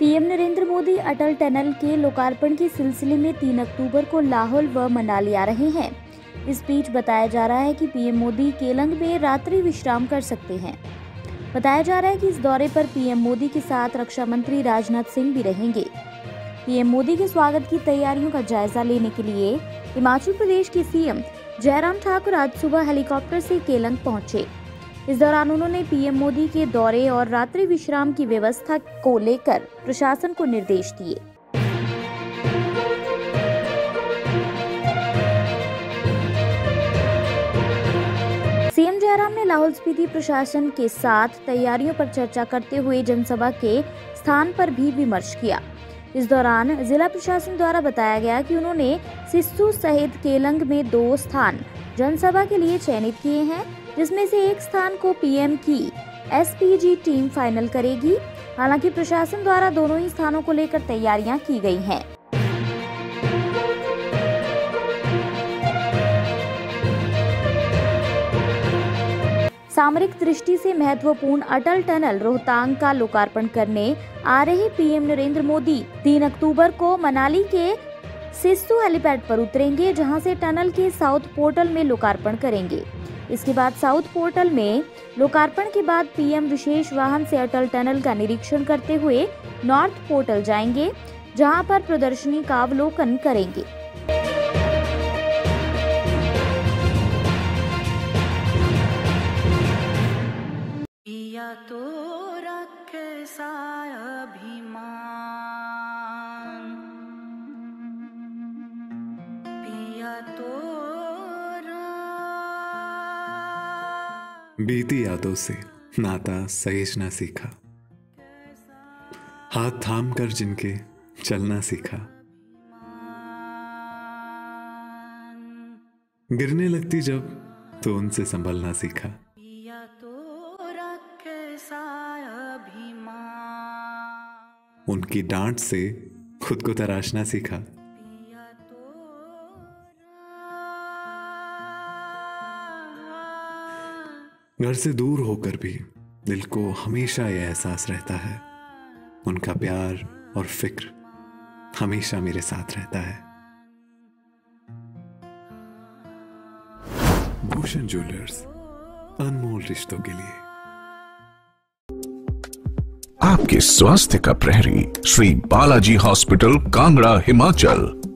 PM Narendra Modi Atal tunnel के लोकार्पण के सिलसिले में 3 अक्टूबर को लाहौल व मनाली आ रहे हैं। इस बीच बताया जा रहा है कि पीएम मोदी केलंग में रात्रि विश्राम कर सकते हैं। बताया जा रहा है कि इस दौरे पर पीएम मोदी के साथ रक्षा मंत्री राजनाथ सिंह भी रहेंगे। पीएम मोदी के स्वागत की तैयारियों का जायजा लेने के लिए हिमाचल प्रदेश के सीएम जयराम ठाकुर आज सुबह हेलीकॉप्टर से केलंग पहुंचे। इस दौरान उन्होंने पीएम मोदी के दौरे और रात्रि विश्राम की व्यवस्था को लेकर प्रशासन को निर्देश दिए। सीएम जयराम ने लाहौल स्पीति प्रशासन के साथ तैयारियों पर चर्चा करते हुए जनसभा के स्थान पर भी विमर्श किया। इस दौरान जिला प्रशासन द्वारा बताया गया कि उन्होंने सिस्सू सहित केलंग में 2 स्थान जनसभा के लिए चयनित किए हैं, जिसमें से एक स्थान को पीएम की एसपीजी टीम फाइनल करेगी। हालांकि प्रशासन द्वारा दोनों ही स्थानों को लेकर तैयारियां की गई हैं। सामरिक दृष्टि से महत्वपूर्ण अटल टनल रोहतांग का लोकार्पण करने आ रहे पीएम नरेंद्र मोदी 3 अक्टूबर को मनाली के सिस्सू हेलीपैड पर उतरेंगे, जहां से टनल के साउथ पोर्टल में लोकार्पण करेंगे। इसके बाद साउथ पोर्टल में लोकार्पण के बाद पीएम विशेष वाहन से अटल टनल का निरीक्षण करते हुए नॉर्थ पोर्टल जाएंगे, जहां पर प्रदर्शनी का अवलोकन करेंगे। पिया तो रखे सा अभिमान, पिया तो बीती यादों से नाता सहेजना सीखा, हाथ थाम कर जिनके चलना सीखा, गिरने लगती जब तो उनसे संभलना सीखा। उनकी डांट से खुद को तराशना सीखा। घर से दूर होकर भी दिल को हमेशा यह एहसास रहता है, उनका प्यार और फिक्र हमेशा मेरे साथ रहता है। भूषण ज्वेलर्स, अनमोल रिश्तों के लिए। आपके स्वास्थ्य का प्रहरी श्री बालाजी हॉस्पिटल, कांगड़ा, हिमाचल।